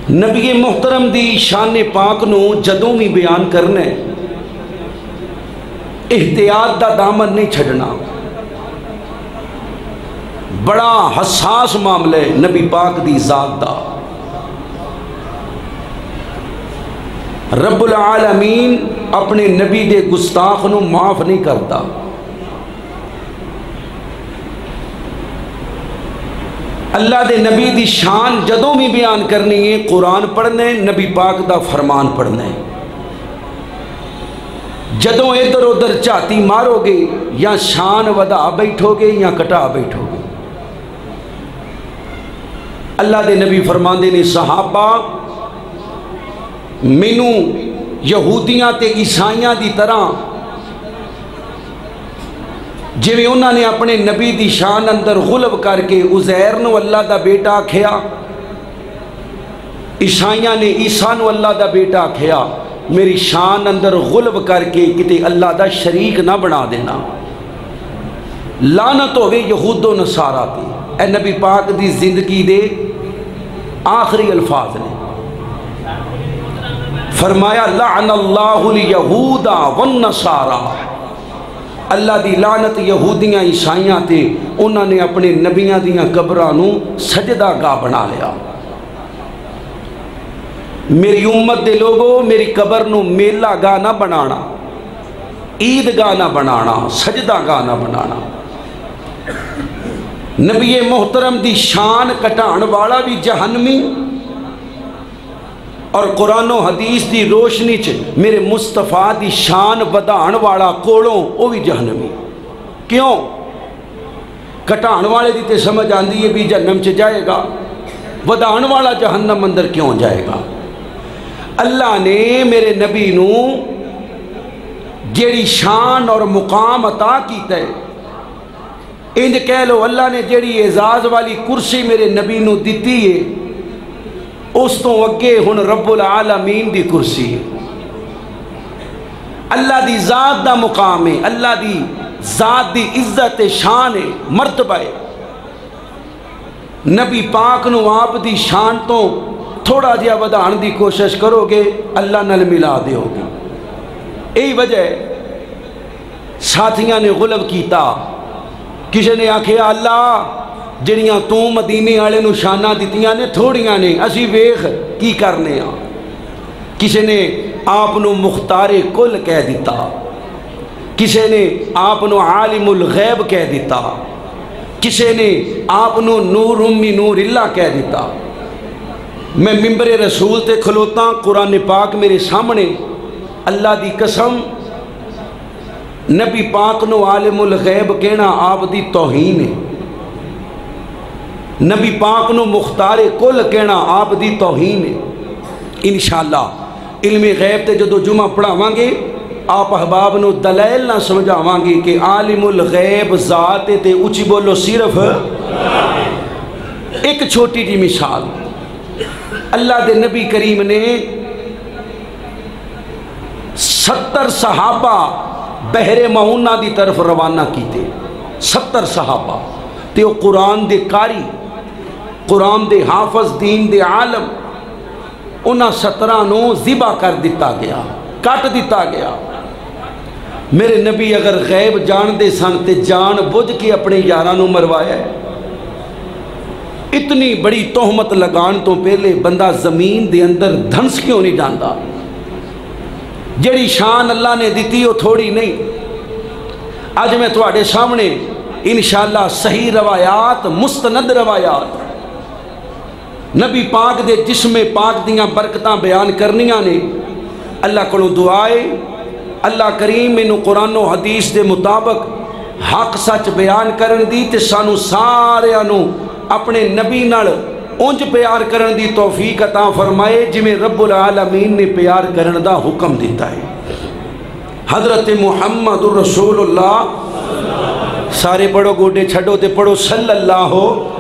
نبی محترم دی شان پاک نو جدوں بھی بیان کرنا ہے، احتیاط دا دامن نہیں چھڑنا۔ بڑا حساس معاملہ ہے نبی پاک دی ذات دا۔ رب العالمین اپنے نبی دے گستاخ نو معاف نہیں کرتا۔ اللہ دے نبی دی شان جدوں بھی بیان کرنی ہے، قرآن پڑھنا ہے، نبی پاک دا فرمان پڑھنا ہے۔ جدوں ادھر ادھر چاتی مارو گے یا شان ودا بیٹھو گے یا کٹا بیٹھو گے۔ اللہ دے نبی فرماندے نے صحابہ مینو یہودیاں تے عیسائیاں دی طرح جویں انہاں نے اپنے نبی دی شان اندر غلب کر کے عزیر نو اللہ دا بیٹا آکھیا، عیسائیاں نے عیسیٰ نو اللہ دا بیٹا آکھیا، میری شان اندر غلب کر کے کتے اللہ دا شریک نہ بنا دینا۔ لعنت ہوئے یہود و نصارہ تے۔ اے نبی پاک دی زندگی دے آخری الفاظ نے فرمایا لعن اللہ الیہود والنصارہ، اللہ دی لعنت یہودیاں عیسائیاں تے، انہوں نے اپنے نبیاں دیاں قبرانوں سجدہ گاہ بنا لیا۔ میری امت دے لوگوں میری قبر نو میلہ گاہ نہ بنانا، عید گاہ نہ بنانا، سجدہ گاہ نہ بنانا۔ نبی محترم دی شان کٹان والا بھی جہنمی، اور قرآن و حدیث دی روشنی چ میرے مصطفیٰ دی شان ودان والا کوڑوں وہ بھی جہنمی۔ کیوں؟ کٹان والے دی تے سمجھ آندی ہے بھی جہنم چ جائے گا، ودان والا جہنم اندر کیوں جائے گا؟ اللہ نے میرے نبی نو جیڑی شان اور مقام عطا کیتا ہے، انج کہہ لو اللہ نے جیڑی اعزاز والی کرسی میرے نبی نو دیتی ہے، اس تو اگے ہن رب العالمین دی کرسی ہے۔ اللہ دی ذات دا مقام ہے، اللہ دی ذات دی عزت شان ہے، مرتبہ ہے۔ نبی پاک نو آپ دی شان تو تھوڑا جہا ودان دی کوشش کرو گے اللہ نال ملا دیو گے۔ یہی وجہ ہے ساتھیاں نے غلب کیتا، کسی نے آکھیا اللہ جڑیاں تو مدینے والے نو شانہ دتیاں نے تھوڑیاں نے، اسی ویخ کی کرنے ہاں۔ کسی نے آپ نو مختار کل کہہ دیتا، کسی نے آپ نو عالم الغیب کہہ دیتا، کسی نے آپ نو نور امی نور اللہ کہہ دیتا۔ میں ممبر رسول تے کھلوتا، قرآن پاک میرے سامنے، اللہ دی قسم نبی پاک نو عالم الغیب کہنا آپ دی توہین ہے، نبی پاک نو مختار کل کہنا آپ دی توہین ہے۔ انشاءاللہ علم غیب تے جدو جمعہ پڑھاواں گے آپ احباب نو دلائل نہ سمجھاواں گے کہ عالم الغیب ذات تے اچھی بولو صرف ایک چھوٹی جی مثال۔ اللہ دے نبی کریم نے 70 صحابہ بحر معونہ دی طرف روانہ کیتے، 70 صحابہ تے وہ قرآن دے قاری، قرآن دے حافظ، دین دے عالم، انہاں 17 نو ذبح کر دیتا گیا، کٹ دیتا گیا۔ میرے نبی اگر غیب جان دے سن تے جان بجھ کے اپنے یاراں نو مروایا ہے۔ اتنی بڑی تہمت لگان تو پہلے بندہ زمین دے اندر دھنس کیوں نہیں جاندا؟ جڑی شان اللہ نے دیتی وہ تھوڑی نہیں۔ آج میں تواڈے سامنے انشاءاللہ صحیح روایات، مستند روایات، نبی پاک دے جسم پاک دیاں برکتاں بیان کرنیاں نے۔ اللہ کو دعائے اللہ کریم انہوں قرآن و حدیث دے مطابق حق سچ بیان کرن دی تے سانو سارے انہوں اپنے نبی نال انج پیار کرن دی توفیق عطا فرمائے جمیں رب العالمین نے پیار کرن دا حکم دیتا ہے۔ حضرت محمد الرسول اللہ، سارے پڑھو گوڑے چھڑو تے پڑھو صلی اللہ ہو